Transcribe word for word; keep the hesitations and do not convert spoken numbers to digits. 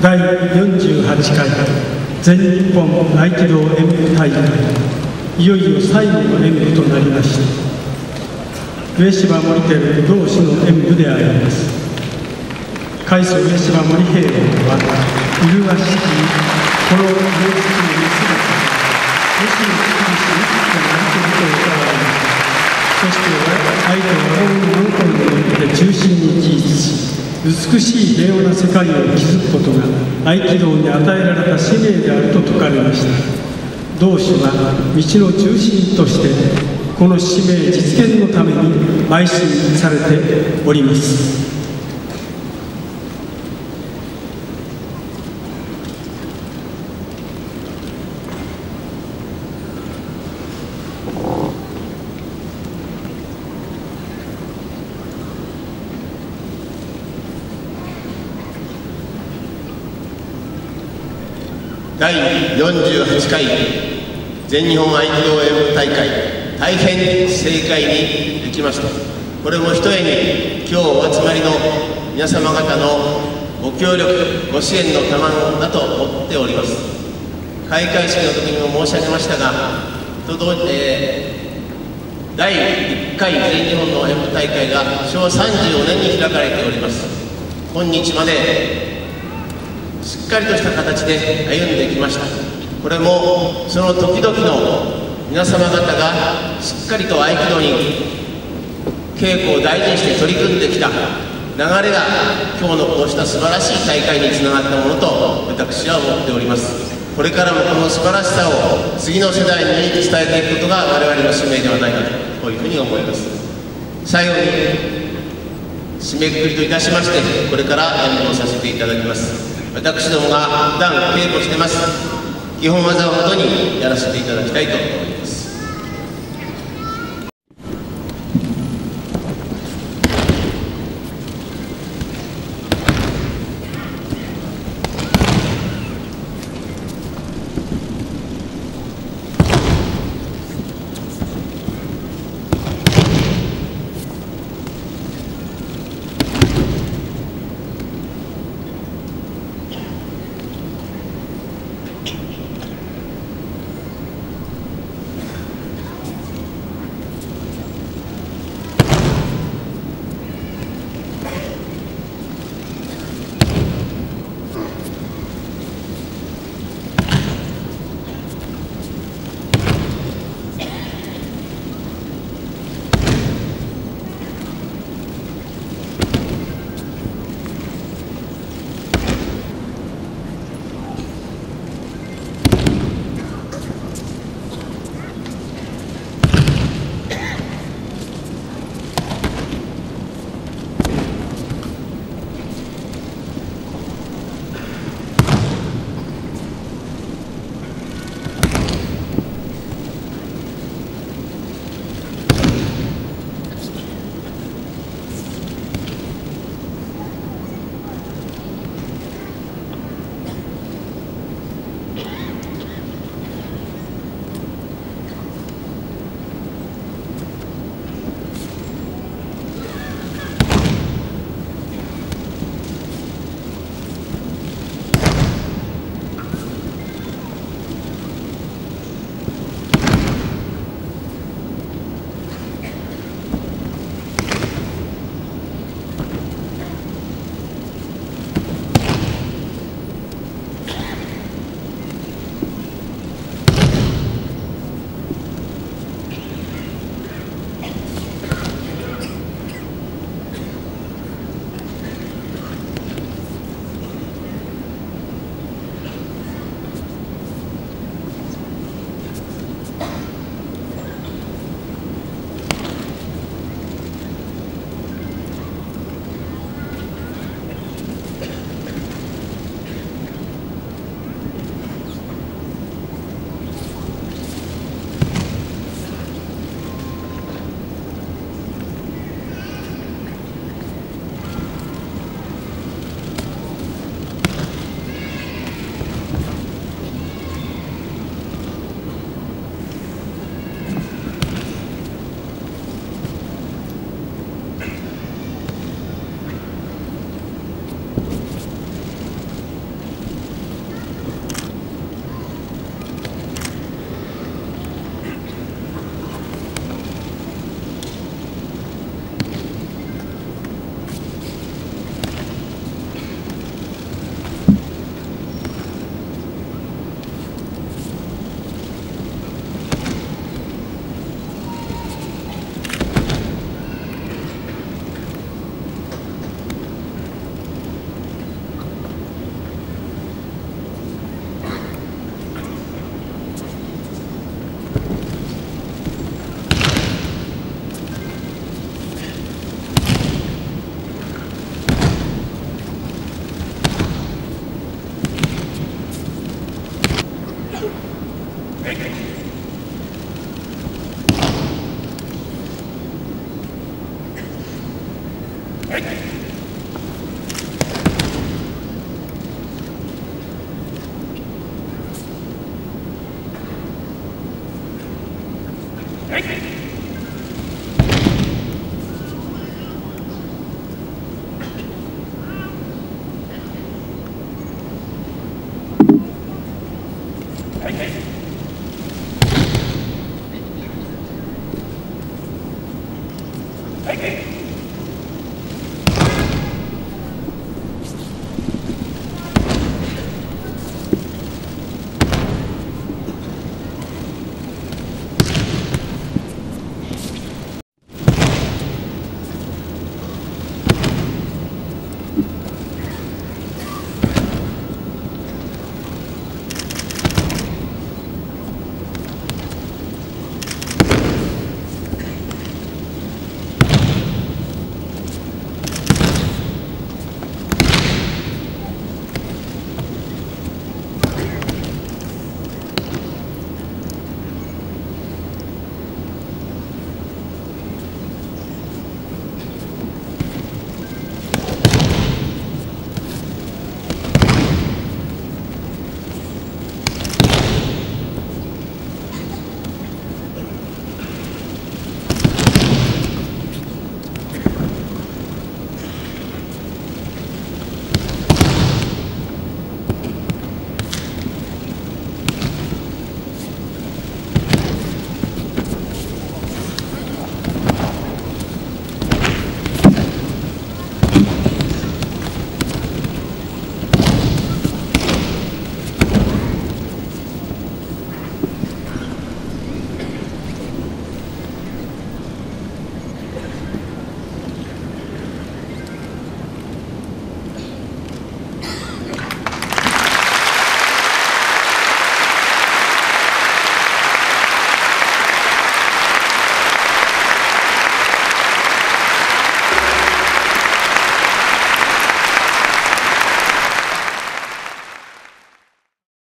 だいよんじゅうはちかい全日本合気道演舞大会、いよいよ最後の演舞となりました。上芝森照同士の演舞であります。海藻上芝森平王は麗しきこのレース中に姿、武士の美しい生きとなりとを歌われました。そして相手は王のノンコンによって中心に記述し、美しい平和な世界を築くことが合気道に与えられた使命であると説かれました。同志は道の中心としてこの使命実現のために邁進されております。 だいよんじゅうはちかい全日本合気道演舞大会、大変盛快にできました。これもひとえに今日お集まりの皆様方のご協力ご支援の賜物だと思っております。開会式の時にも申し上げましたが、と同時に、えー、だいいっかい全日本の演舞大会がしょうわさんじゅうよねんに開かれております。今日までしっかりとした形で歩んできました。これもその時々の皆様方がしっかりと合気道に稽古を大事にして取り組んできた流れが今日のこうした素晴らしい大会につながったものと私は思っております。これからもこの素晴らしさを次の世代に伝えていくことが我々の使命ではないかとこういうふうに思います。最後に締めくくりといたしまして、これから演舞をさせていただきます。私どもが普段稽古してます基本技をもとにやらせていただきたいと思います。 はい